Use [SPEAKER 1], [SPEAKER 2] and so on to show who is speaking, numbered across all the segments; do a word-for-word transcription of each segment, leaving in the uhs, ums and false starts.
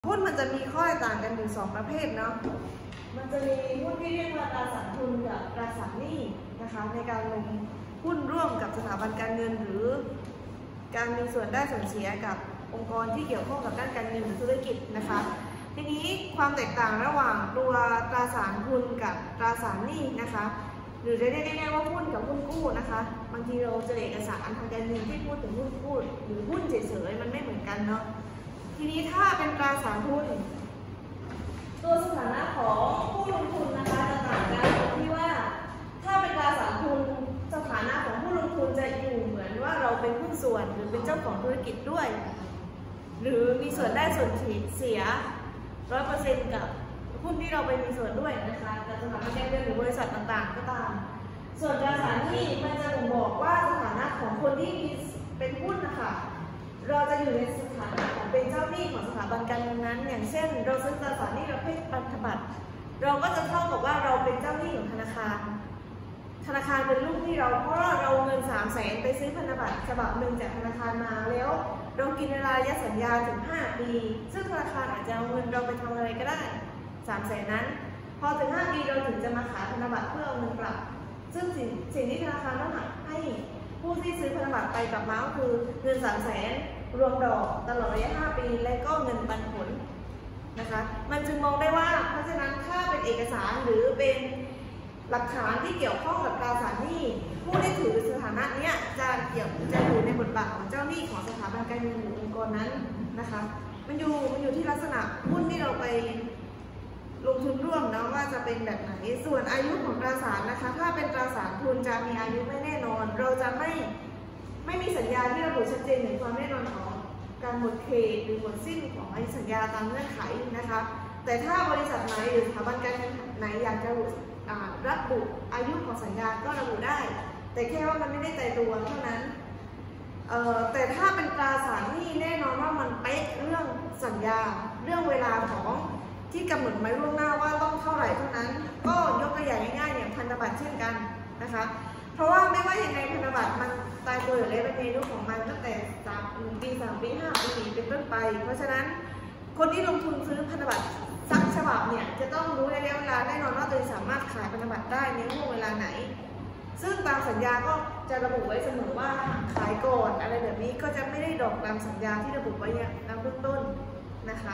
[SPEAKER 1] หุ้นมันจะมีข้อแตกต่างกันอยู่สองประเภทเนาะมันจะมีหุ้นที่เรียกว่าตราสารทุนกับตราสารหนี้นะคะในการลงหุ้นร่วมกับสถาบันการเงินหรือการมีส่วนได้ส่วนเสียกับองค์กรที่เกี่ยวข้องกับด้านการเงินหรือธุรกิจนะคะทีนี้ความแตกต่างระหว่างตัวตราสารทุนกับตราสารหนี้นะคะหรือจะเรียกง่ายๆว่าหุ้นกับหุ้นกู้นะคะบางทีเราเจอเอกสารทางการเงินที่พูดถึงหุ้นกู้หรือหุ้นเฉยๆมันไม่เหมือนกันเนาะทีนี้ถ้าเป็นตราสารทุนตัวสถานะของผู้ลงทุนนะคะจะต่างกันตรงที่ว่าถ้าเป็นตราสารทุนสถานะของผู้ลงทุนจะอยู่เหมือนว่าเราเป็นหุ้นส่วนหรือเป็นเจ้าของธุรกิจด้วยหรือมีส่วนได้ส่วนเสียร้อยเปอร์เซ็นต์กับหุ้นที่เราไปมีส่วนด้วยนะคะกับสถาบันการเงินหรือบริษัทต่างๆก็ตามส่วนตราสารหนี้มันจะบ่งบอกว่าสถานะของคนที่มีเป็นหุ้นนะคะเราจะอยู่ในสถานะของเป็นเจ้าหนี้ของสถาบันการเงินนั้นอย่างเช่นเราซื้อตราสารหนี้ประเภทพันธบัตรเราก็จะเท่ากับว่าเราเป็นเจ้าหนี้ของธนาคารธนาคารเป็นลูกหนี้เราเพราะเราเงินสามแสนไปซื้อพันธบัตรฉบับหนึ่งจากธนาคารมาแล้วเรากินเวลาระยะสัญญาถึงห้าปีซึ่งธนาคารอาจจะเอาเงินเราไปทำอะไรก็ได้สามแสนนั้นพอถึงห้าปีเราถึงจะมาขายพันธบัตรเพื่อเอาเงินกลับซึ่งสิ่งสิ่งที่ธนาคารต้องให้ผู้ที่ซื้อพันธบัตรไปกลับมาก็คือเงินสามแสนรวมดอกตลอดระยะห้าปีและก็เงินปันผลนะคะมันจึงมองได้ว่าเพราะฉะนั้นถ้าเป็นเอกสารหรือเป็นหลักฐานที่เกี่ยวข้องกับตราสารหนี้ผู้ที่ถือสถานะนี้จะเกี่ยวจะอยู่ในบทบาทของเจ้าหนี้ของสถาบันการเงินหรือองค์กรนั้นนะคะมันอยู่มันอยู่ที่ลักษณะหุ้นที่เราไปลงทุนร่วมนะว่าจะเป็นแบบไหนส่วนอายุของตราสารนะคะถ้าเป็นตราสารทุนจะมีอายุไม่แน่นอนเราจะไม่ไม่มีสัญญาที่ระบุชัดเจนถึงความแน่นอนของการหมดเขตหรือหมดสิ้นของไอ้สัญญาตามเงื่อนไขนะคะแต่ถ้าบริษัทไหนหรือสถาบันการเงินไหนอยากจะระบุอายุของสัญญาก็ระบุได้แต่แค่ว่ามันไม่ได้ตายตัวเท่านั้นแต่ถ้าเป็นตราสารหนี้แน่นอนว่ามันเป๊ะเรื่องสัญญาเรื่องเวลาของที่กำหนดไว้ล่วงหน้าว่าต้องเท่าไหร่เท่านั้นก็ยกตัวอย่างง่ายๆอย่างพันธบัตรเช่นกันนะคะเพราะว่าไม่ว่าอย่างไรพันธบัตรมันตายตัวอยู่แล้วเป็นเมนูของมันตั้งแต่สามปีสามปีห้าปีเป็นต้นไปเพราะฉะนั้นคนที่ลงทุนซื้อพันธบัตรสักฉบับเนี่ยจะต้องรู้ระยะเวลาแน่นอนว่าตัวเองสามารถขายพันธบัตรได้ในช่วงเวลาไหนซึ่งตามสัญญาก็จะระบุไว้เสมอว่าขายก่อนอะไรแบบนี้ก็จะไม่ได้ดอกตามสัญญาที่ระบุไว้ในเบื้องต้นนะคะ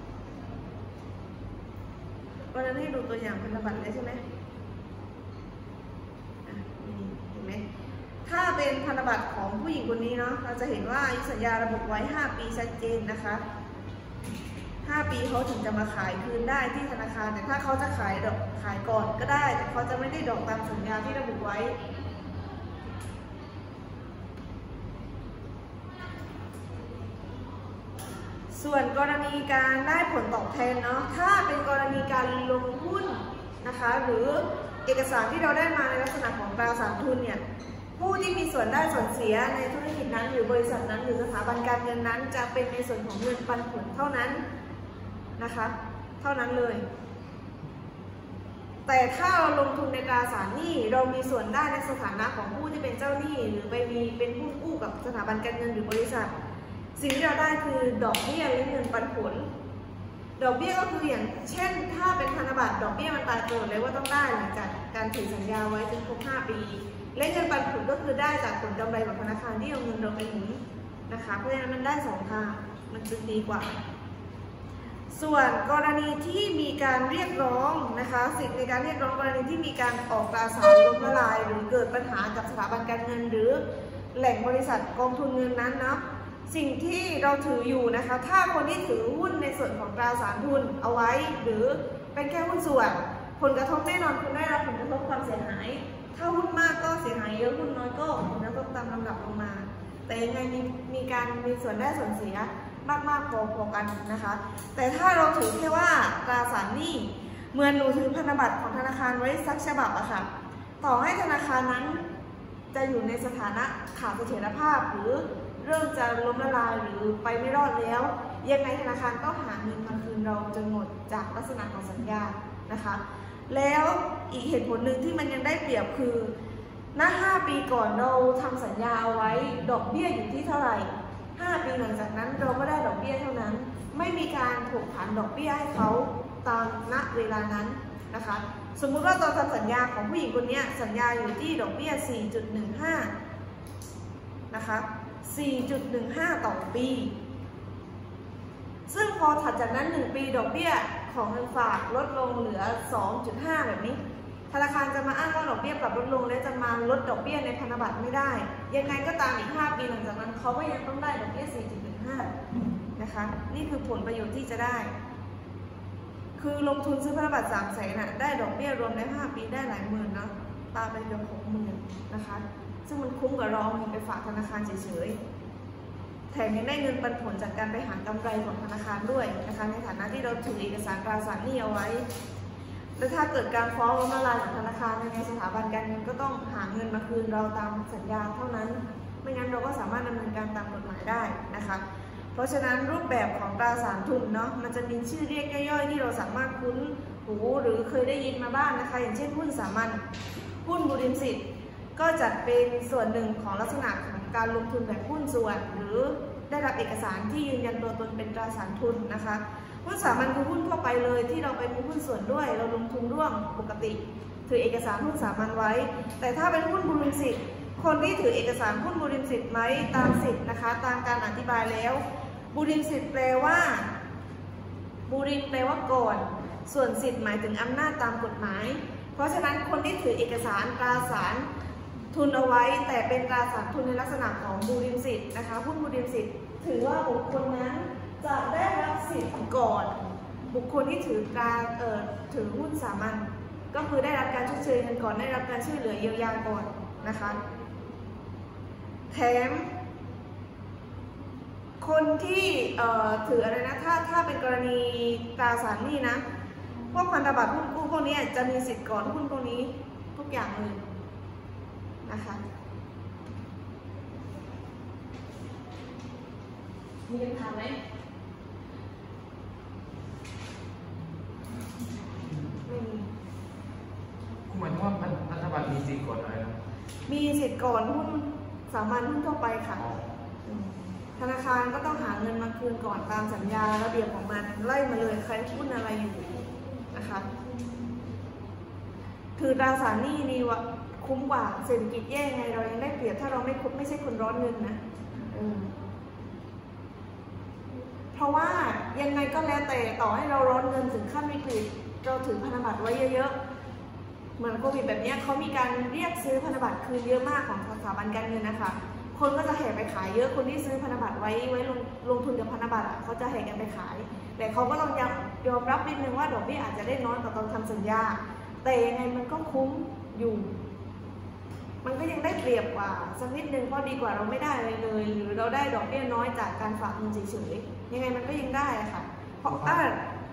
[SPEAKER 1] วันนั้นให้ดูตัวอย่างพันธบัตรเลยใช่ไหมเห็นไหมถ้าเป็นพันธบัตรของผู้หญิงคนนี้เนาะเราจะเห็นว่าอายุสัญญาระบุไว้ห้าปีชัดเจนนะคะห้าปีเขาถึงจะมาขายคืนได้ที่ธนาคารแต่ถ้าเขาจะขายดอกขายก่อนก็ได้แต่เขาจะไม่ได้ดอกตามสัญญาที่ระบุไว้ส่วนกรณีการได้ผลตอบแทนเนาะถ้าเป็นกรณีการลงหุ้นนะคะหรือเอกสารที่เราได้มาในลักษณะของตราสารทุนเนี่ยผู้ที่มีส่วนได้ส่วนเสียในธุรกิจนั้นหรือบริษัทนั้นหรือสถาบันการเงินนั้นจะเป็นในส่วนของเงินปันผลเท่านั้นนะคะเท่านั้นเลยแต่ถ้าเราลงทุนในตราสารหนี้เรามีส่วนได้ในสถานะของผู้ที่เป็นเจ้าหนี้หรือไปมีเป็นผู้กู้กับสถาบันการเงินหรือบริษัทสิ่งที่เราได้คือดอกเบี้ยและเงินปันผลดอกเบี้ยก็คืออย่างเช่นถ้าเป็นพันธบัตรดอกเบี้ยมันตายตัวเลยว่าต้องได้หลังจากการถือสัญญาไว้จนครบห้าปีและเงินปันผลก็คือได้จากผลกำไรของธนาคารที่เอาเงินเราไปหมุนนะคะเพราะฉะนั้นมันได้สองทางมันจึงดีกว่าส่วนกรณีที่มีการเรียกร้องนะคะสิทธิในการเรียกร้องกรณีที่มีการออกตราสารล้มละลายหรือเกิดปัญหากับสถาบันการเงินหรือแหล่งบริษัทกองทุนเงินนั้นเนาะสิ่งที่เราถืออยู่นะคะถ้าคนที่ถือหุ้นในส่วนของตราสารทุนเอาไว้หรือเป็นแค่หุ้นส่วนผลกระทบแน่นอนคุณได้รับผลกระทบความเสียหายถ้าหุ้นมากก็เสียหายเยอะหุ้นน้อยก็ผลกระทบตามลำดับลงมาแต่ยังไงมีมีการมีส่วนได้ส่วนเสียมากๆพอๆกันนะคะแต่ถ้าเราถือแค่ว่าตราสารหนี้เหมือนหนูถือพันธบัตรของธนาคารไว้สักฉบับอะค่ะต่อให้ธนาคารนั้นจะอยู่ในสถานะขาดเสถียรภาพหรือเริ่มจะล้มละลายหรือไปไม่รอดแล้วยังไงธนาคารก็หาเงินมาคืนเราจนหมดจากลักษณะของสัญญานะคะแล้วอีกเหตุผลหนึ่งที่มันยังได้เปรียบคือณห้าปีก่อนเราทำสัญญาเอาไว้ดอกเบี้ยอยู่ที่เท่าไหร่ห้าปีหลังจากนั้นเราก็ได้ดอกเบี้ยเท่านั้นไม่มีการผูกผันดอกเบี้ยให้เขาตามณเวลานั้นนะคะสมมุติว่าตอนทำสัญญาของผู้หญิงคนนี้สัญญาอยู่ที่ดอกเบี้ย สี่จุดหนึ่งห้า นะคะ สี่จุดหนึ่งห้า ต่อปีซึ่งพอถัดจากนั้นหนึ่งปีดอกเบี้ยของเงินฝากลดลงเหลือ สองจุดห้า แบบนี้ธนาคารจะมาอ้างว่าดอกเบี้ยปรับลดลงและจะมาลดดอกเบี้ยในพันธบัตรไม่ได้ยังไงก็ตามอีกห้าปีหลังจากนั้นเขาก็ยังต้องได้ดอกเบี้ย สี่จุดหนึ่งห้า นะคะนี่คือผลประโยชน์ที่จะได้คือลงทุนซื้อพันธบัตรสามแสนน่ะได้ดอกเบี้ยรวมในห้าปีได้หลายหมื่นเนาะปาไปเกือบหกหมื่นนะคะซึ่งมันคุ้มกับเราเงินไปฝากธนาคารเฉยๆแถมยังได้เงินปันผลจากการไปหากำไรของธนาคารด้วยนะคะในฐานะที่เราถือเอกสารตราสารหนี้เอาไว้และถ้าเกิดการฟ้องล้มละลายของธนาคารในสถาบันการเงินก็ต้องหาเงินมาคืนเราตามสัญญาเท่านั้นไม่งั้นเราก็สามารถดำเนินการตามกฎหมายได้นะคะเพราะฉะนั้นรูปแบบของตราสารทุนเนาะมันจะมีชื่อเรียกย่อยๆที่เราสามารถคุ้นหูหรือเคยได้ยินมาบ้าง นะคะอย่างเช่นหุ้นสามัญหุ้นบุริมสิทธิ์ก็จัดเป็นส่วนหนึ่งของลักษณะของการลงทุนแบบหุ้นส่วนหรือได้รับเอกสารที่ยืนยันตัวตนเป็นตราสารทุนนะคะหุ้นสามัญคือหุ้นทั่วไปเลยที่เราไปมีหุ้นส่วนด้วยเราลงทุนร่วมปกติถือเอกสารหุ้นสามัญไว้แต่ถ้าเป็นหุ้นบุริมสิทธิ์คนที่ถือเอกสารหุ้นบุริมสิทธิ์ไว้ตามสิทธิ์นะคะตามการอธิบายแล้วบุริมสิทธิ์แปลว่าบุริมแปลว่าก่อนส่วนสิทธิ์หมายถึงอำนาจตามกฎหมายเพราะฉะนั้นคนที่ถือเอกสารตราสารทุนเอาไว้แต่เป็นตราสารทุนในลักษณะของบุริมสิทธิ์นะคะหุ้นบุริมสิทธิ์ถือว่าบุคคลนั้นจะได้รับสิทธิ์ก่อนบุคคลที่ถือการเอ่อถือหุ้นสามัญก็คือได้รับการชดเชยเงินก่อนได้รับการช่วยเหลือเยียวยาก่อนนะคะแถมคนที่เอ่อถืออะไรนะถ้าถ้าเป็นกรณีตราสารหนี้นะพวกพันธบัตรหุ้นกู้พวกนี้จะมีสิทธิ์ก่อนหุ้นพวกนี้ทุกอย่างเลยนะคะมีคำถามไหมไม่มี
[SPEAKER 2] หมายถึงว่าพันธบัตรมีสิทธิ์ก่อนอะไรนะ
[SPEAKER 1] มีสิทธิ์ก่อนหุ้นสามัญหุ้นทั่วไปค่ะธนาคารก็ต้องหาเงินมาคืนก่อนตามสัญญาระเบียบของมันไล่มาเลยใครหุ้นอะไรอยู่นะคะถือตราสารหนี้นี่วะคุ้มกว่าเศรษฐกิจแย่ไงเรายังได้เปรียบถ้าเราไม่คุไม่ใช่คนร้อนเงินนะเพราะว่ายังไงก็แล้วแต่ต่อให้เราร้อนเงินถึงขั้นวิกฤตเราถือพันธบัตรไว้เยอะๆเหมือนโควิดแบบนี้เขามีการเรียกซื้อพันธบัตรคืนเยอะมากของสถาบันการเงินนะคะคนก็จะแห่ไปขายเยอะคนที่ซื้อพันธบัตรไว้ไว้ลงลงทุนกับพันธบัตรอ่ะเขาจะแห่กันไปขายแต่เขาก็ต้องยอมรับนิดนึงว่าดอกเบี้ยอาจจะได้น้อยกว่าตอนทำสัญญาแต่ยังไงมันก็คุ้มอยู่มันก็ยังได้เปรียบกว่าสักนิดนึงเพราะดีกว่าเราไม่ได้เลยเลยหรือเราได้ดอกเบี้ยน้อยจากการฝากเงินเฉยๆยังไงมันก็ยังได้ค่ะเพราะอ่า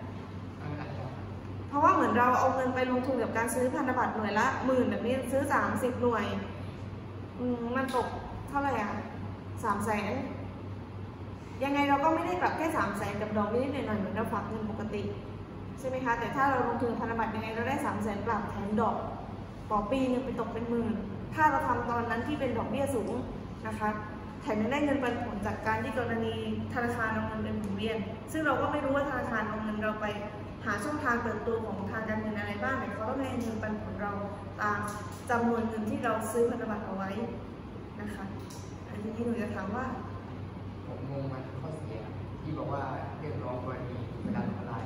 [SPEAKER 1] เพราะว่าเหมือนเราเอาเงินไปลงทุนกับการซื้อพันธบัตรหน่วยละหมื่นแบบนี้ซื้อสามสิบหน่วยมันตกเท่าไหร่อ่ะสามแสนยังไงเราก็ไม่ได้กลับแค่สามแสนกับดอกนิดหน่อยเหมือนเราฝากเงินปกติใช่ไหมคะแต่ถ้าเราลงทุนพันธบัตรยังไงเราได้สามแสนกลับแถมดอกต่อปีนึงไปตกเป็นหมื่นถ้าเราทำตอนนั้นที่เป็นดอกเบี้ยสูงนะคะแถมยังได้เงินปันผลจากการที่กรณีธนาคารเอาเงินเป็นหมุนเวียนซึ่งเราก็ไม่รู้ว่าธนาคารเอาเงินเราไปหาช่องทางเติบโตของทางการเงินอะไรบ้างแต่เขาต้องให้เงินปันผลเราตามจำนวนเงินที่เราซื้อพันธบัตรเอาไว้นะคะอันนี้หนูจะถามว่า
[SPEAKER 2] ผมงงมันข้อเสียที่บอกว่าเรียกร้องกรณีการทำลาย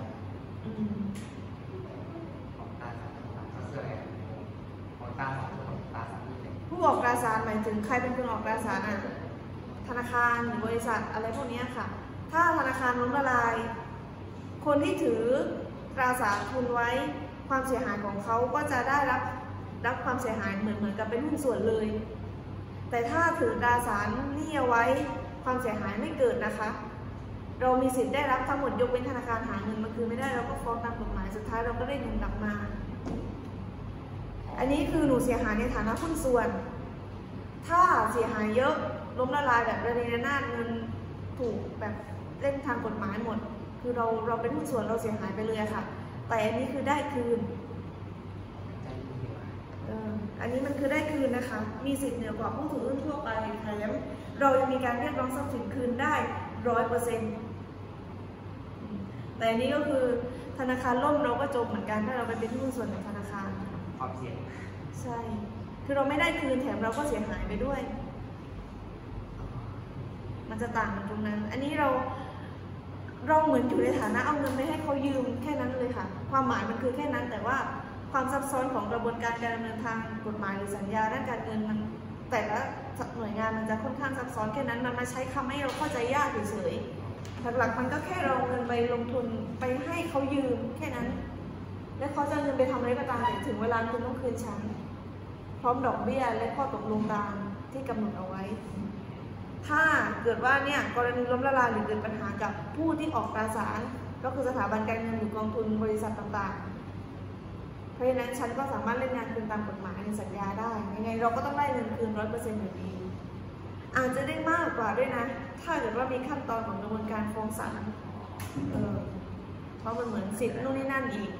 [SPEAKER 2] ของตราสารต่างๆเสื้อแอบของตราสารของตราสารนี่เลย
[SPEAKER 1] ผู้ออกตราสารหมายถึงใครเป็นคนออกตราสารอ่ะธนาคารหรือบริษัทอะไรพวกนี้ค่ะถ้าธนาคารล้มละลายคนที่ถือตราสารทุนไว้ความเสียหายของเขาก็จะได้รับรับความเสียหายเหมือนเหมือนกับเป็นหุ้นส่วนเลยแต่ถ้าถือตราสารหนี้เอาไว้ความเสียหายไม่เกิดนะคะเรามีสิทธิ์ได้รับทั้งหมดยกเว้นธนาคารหาเงินมาคืนไม่ได้เราก็ฟ้องตามกฎหมายสุดท้ายเราก็ได้เงินกลับมาอันนี้คือหนูเสียหายในฐานะหุ้นส่วนถ้าเสียหายเยอะล้มละลายแบบระเนระนาดเงินถูกแบบเล่นทางกฎหมายหมดคือเราเราเป็นหุ้นส่วนเราเสียหายไปเลยค่ะแต่อันนี้คือได้คืนอันนี้มันคือได้คืนนะคะมีสิทธิ์เหนือกว่าผู้ถือหุ้นทั่วไปแถมเรายังมีการเรียกร้องทรัพย์สินคืนได้ร้อยเปอร์เซ็นต์แต่อันนี้ก็คือธนาคารล่มเราก็จบเหมือนกันถ้าเราไปเป็นหุ้นส่วนในธนาคาร
[SPEAKER 2] ความเสี่ยง
[SPEAKER 1] ใช่ คือเราไม่ได้คืนแถมเราก็เสียหายไปด้วย มันจะต่างกันตรงนั้น อันนี้เราเราเหมือนอยู่ในฐานะเอาเงินไปให้เขายืมแค่นั้นเลยค่ะ ความหมายมันคือแค่นั้น แต่ว่าความซับซ้อนของกระบวนการการดำเนินทางกฎหมายหรือสัญญาด้านการเงินมันแต่ละหน่วยงานมันจะค่อนข้างซับซ้อนแค่นั้น มันมาใช้คำให้เราเข้าใจยากเฉยๆหลักๆมันก็แค่เราเงินไปลงทุนไปให้เขายืมแค่นั้น และเขาจะเงินไปทำอะไรก็ตามแต่ถึงเวลาคุณต้องคืนฉันพร้อมดอกเบี้ยและข้อตกลงตามที่กำหนดเอาไว้ถ้าเกิดว่าเนี่ยกรณีล้มละลายหรือเกิดปัญหากับผู้ที่ออกตราสารก็คือสถาบันการเงินหรือกองทุนบริษัทต่างๆเพราะฉะนั้นฉันก็สามารถเล่นงานคืนตามกฎหมายในสัญญาได้ยังไงเราก็ต้องได้เงินคืนร้อยเปอร์เซ็นต์อยู่ดีอาจจะได้มากกว่าด้วยนะถ้าเกิดว่ามีขั้นตอนของกระบวนการฟ้องศาลเออเพราะมันเหมือนสิทธิ์นู่นนี่นั่นอีก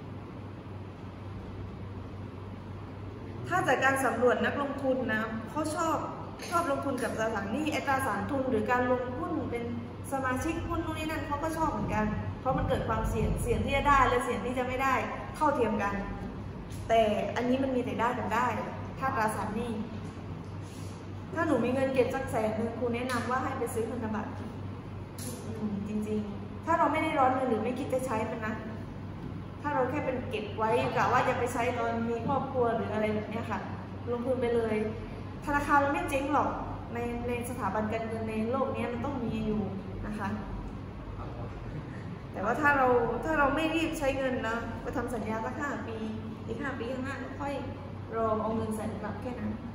[SPEAKER 1] ถ้าจากการสำรวจนักลงทุนนะเขาชอบชอบลงทุนกับตราสารหนี้ไอ้ตราสารทุนหรือการลงหุ้นเป็นสมาชิกหุ้นนู่นนี่นั่นเขาก็ชอบเหมือนกันเพราะมันเกิดความเสี่ยงเสี่ยงที่จะได้และเสี่ยงที่จะไม่ได้เท่าเทียมกันแต่อันนี้มันมีแต่ได้กับได้ถ้าตราสารหนี้ถ้าหนูมีเงินเก็บสักแสนหนึ่งครูแนะนำว่าให้ไปซื้อพันธบัตรจริงๆถ้าเราไม่ได้ร้อนเงินหรือไม่คิดจะใช้มันนะถ้าเราแค่เป็นเก็บไว้กะว่าจะไปใช้ตอนมีครอบครัวหรืออะไรแบบนี้ค่ะลงทุนไปเลยธนาคารมันไม่เจ๊งหรอกในในสถาบันการเงินในโลกนี้มันต้องมีอยู่นะคะแต่ว่าถ้าเราถ้าเราไม่รีบใช้เงินนะไปทำสัญญาสักห้าปีอีกห้าปีข้างหน้าก็ค่อยรอเอาเงินใส่กลับแค่นั้น